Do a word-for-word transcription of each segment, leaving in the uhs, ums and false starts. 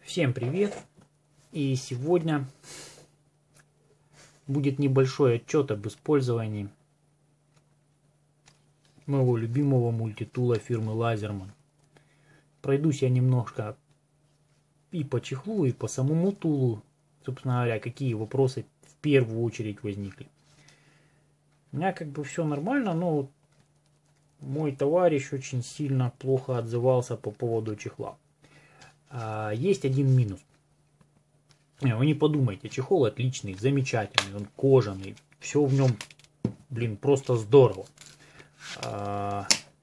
Всем привет! И сегодня будет небольшой отчет об использовании моего любимого мультитула фирмы Лазерман. Пройдусь я немножко и по чехлу, и по самому тулу, собственно говоря, какие вопросы в первую очередь возникли. У меня как бы все нормально, но мой товарищ очень сильно плохо отзывался по поводу чехла. А, есть один минус. Вы не подумайте, чехол отличный, замечательный, он кожаный, все в нем, блин, просто здорово. А,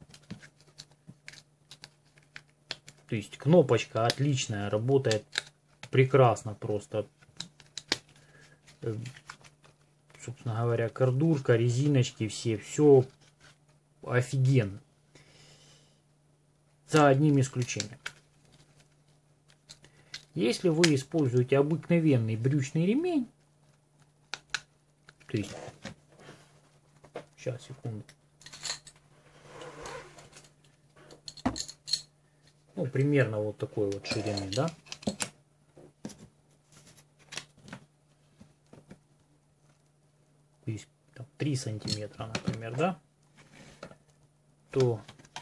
то есть кнопочка отличная, работает прекрасно просто. Собственно говоря, кордурка, резиночки все, все офигенно. За одним исключением. Если вы используете обыкновенный брючный ремень, то есть, сейчас, секунду, ну, примерно вот такой вот ширины, да, то есть там, три сантиметра, например, да, то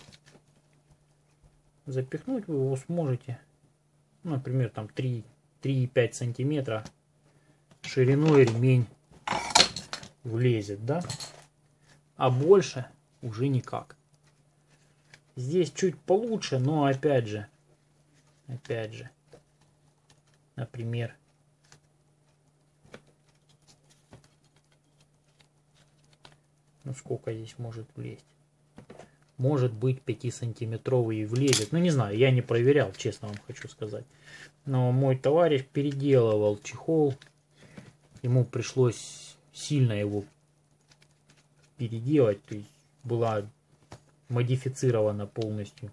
запихнуть вы его сможете, например, там три и пять сантиметра шириной ремень влезет, да, а больше уже никак. Здесь чуть получше, но опять же, опять же, например, ну сколько здесь может влезть? Может быть пятисантиметровый и влезет. Ну не знаю, я не проверял, честно вам хочу сказать. Но мой товарищ переделывал чехол. Ему пришлось сильно его переделать. То есть была модифицирована полностью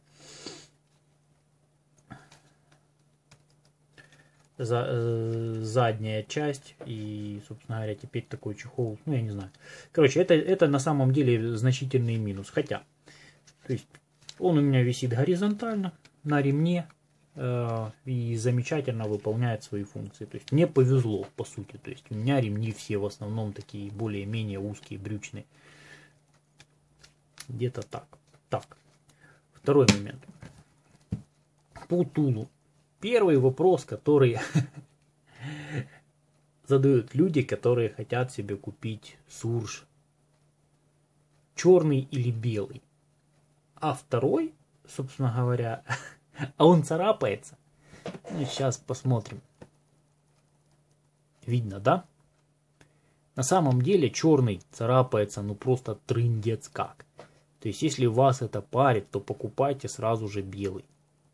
за, э, задняя часть. И, собственно говоря, теперь такой чехол, ну я не знаю. Короче, это, это на самом деле значительный минус. Хотя... То есть он у меня висит горизонтально на ремне э, и замечательно выполняет свои функции. То есть мне повезло, по сути. То есть у меня ремни все в основном такие более-менее узкие, брючные. Где-то так. Так. Второй момент. По тулу. Первый вопрос, который задают люди, которые хотят себе купить сурж. Черный или белый. А второй, собственно говоря, а он царапается. Ну, сейчас посмотрим. Видно, да? На самом деле черный царапается, ну просто трындец как. То есть, если вас это парит, то покупайте сразу же белый.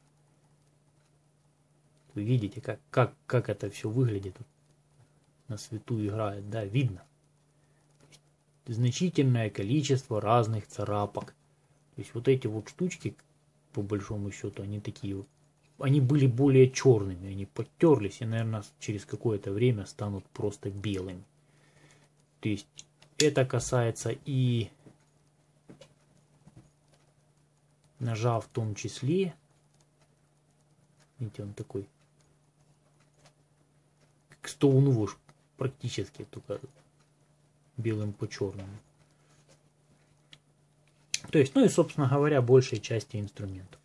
Вы видите, как, как, как это все выглядит. На свету играет, да, видно. Значительное количество разных царапок. То есть вот эти вот штучки, по большому счету, они такие, они были более черными, они подтерлись и, наверное, через какое-то время станут просто белыми. То есть это касается и ножа в том числе. Видите, он такой, как стоунвош практически, только белым по черному. То есть, ну и, собственно говоря, большей части инструментов.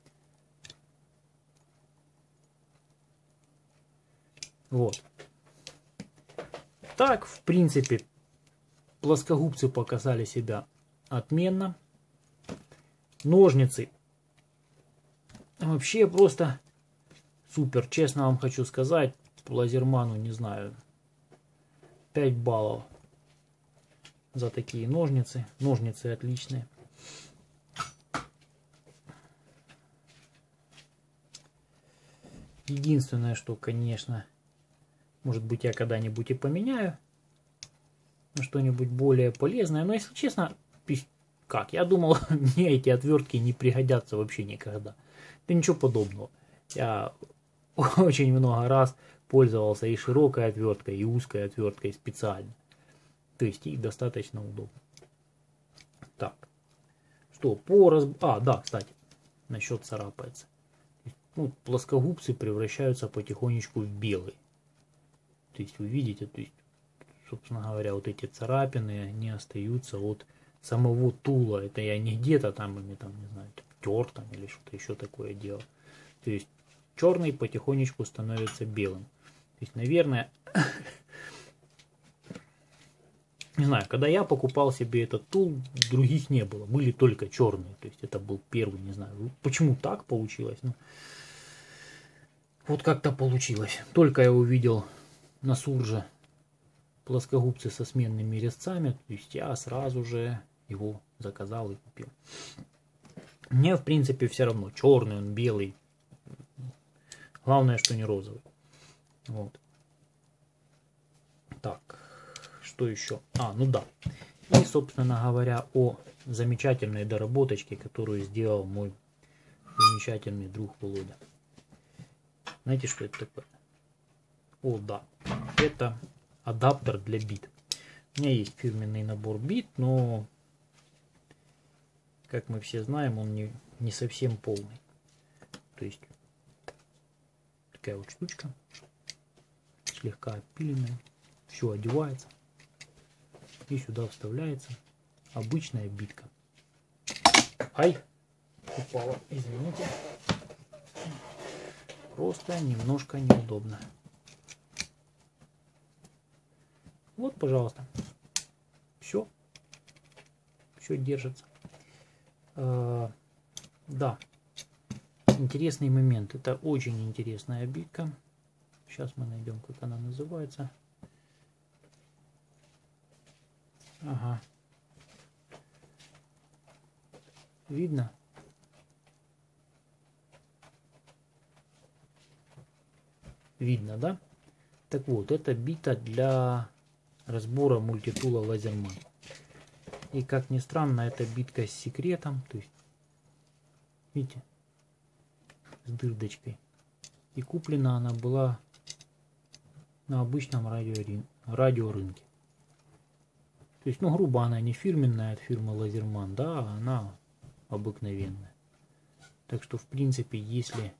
Вот. Так, в принципе, плоскогубцы показали себя отменно. Ножницы. Вообще просто супер. Честно вам хочу сказать, по Лазерману, не знаю, пять баллов за такие ножницы. Ножницы отличные. Единственное, что, конечно, может быть, я когда-нибудь и поменяю на что-нибудь более полезное. Но, если честно, как? Я думал, мне эти отвертки не пригодятся вообще никогда. Да ничего подобного. Я очень много раз пользовался и широкой отверткой, и узкой отверткой специально. То есть их достаточно удобно. Так. Что, по раз... А, да, кстати, насчет царапается. ну, плоскогубцы превращаются потихонечку в белые. То есть вы видите, то есть, собственно говоря, вот эти царапины, они остаются от самого тула. Это я не где-то там ими, там, не знаю, тер там или что-то еще такое делал. То есть черный потихонечку становится белым. То есть, наверное, не знаю, когда я покупал себе этот тул, других не было. Были только черные. То есть это был первый, не знаю, почему так получилось. Но вот как-то получилось. Только я увидел на Сурже плоскогубцы со сменными резцами, то есть я сразу же его заказал и купил. Мне, в принципе, все равно, черный он, белый. Главное, что не розовый. Вот. Так, что еще? А, ну да. И, собственно говоря, о замечательной доработочке, которую сделал мой замечательный друг Володя. Знаете, что это такое? О, да. Это адаптер для бит. У меня есть фирменный набор бит, но, как мы все знаем, он не, не совсем полный. То есть, такая вот штучка, слегка отпиленная, все одевается, и сюда вставляется обычная битка. Ай, упала, извините. Просто немножко неудобно. Вот, пожалуйста. Все. Все держится. А, да. Интересный момент. Это очень интересная битка. Сейчас мы найдем, как она называется. Ага. Видно? Видно, да? Так вот, это бита для разбора мультитула Лазерман. И как ни странно, это битка с секретом. То есть, видите, с дырдочкой. И куплена она была на обычном радиорынке. радиорынке. То есть, ну, грубо, она не фирменная от фирмы Лазерман, да, а она обыкновенная. Так что, в принципе, если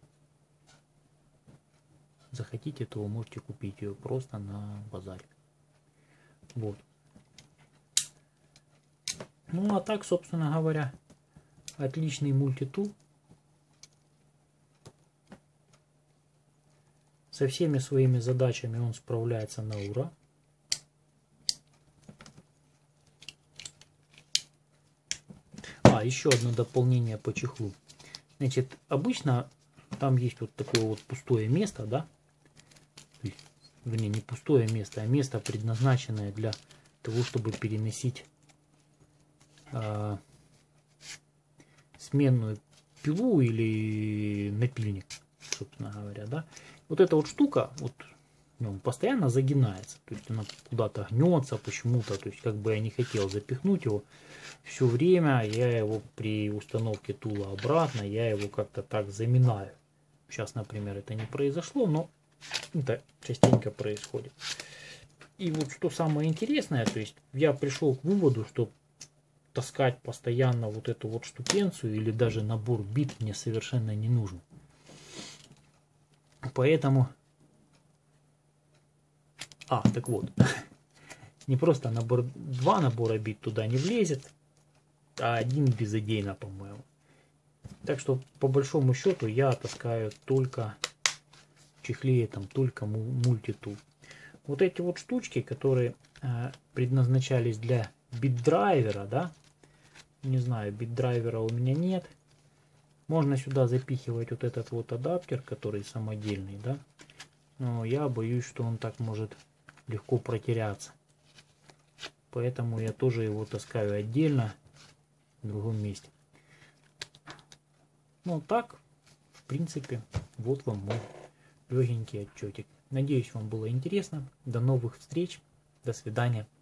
захотите, то вы можете купить ее просто на базаре. Вот. Ну, а так, собственно говоря, отличный мультитул. Со всеми своими задачами он справляется на ура. А, еще одно дополнение по чехлу. Значит, обычно там есть вот такое вот пустое место, да? Вернее, не пустое место, а место, предназначенное для того, чтобы переносить э, сменную пилу или напильник, собственно говоря, да. Вот эта вот штука, вот, ну, постоянно загинается, то есть она куда-то гнется почему-то, то есть как бы я не хотел запихнуть его, все время я его при установке тула обратно, я его как-то так заминаю. Сейчас, например, это не произошло, но это частенько происходит. И вот что самое интересное, то есть я пришел к выводу, что таскать постоянно вот эту вот штукенцию или даже набор бит мне совершенно не нужен. Поэтому... А, так вот. Не просто набор, два набора бит туда не влезет, а один безыдейно, по-моему. Так что, по большому счету, я таскаю только в чехле, там, только мультитул. Вот эти вот штучки, которые э, предназначались для бит-драйвера, да, не знаю, бит-драйвера у меня нет. Можно сюда запихивать вот этот вот адаптер, который самодельный, да, но я боюсь, что он так может легко протеряться. Поэтому я тоже его таскаю отдельно в другом месте. Ну так, в принципе, вот вам мой легенький отчетик. Надеюсь, вам было интересно. До новых встреч. До свидания.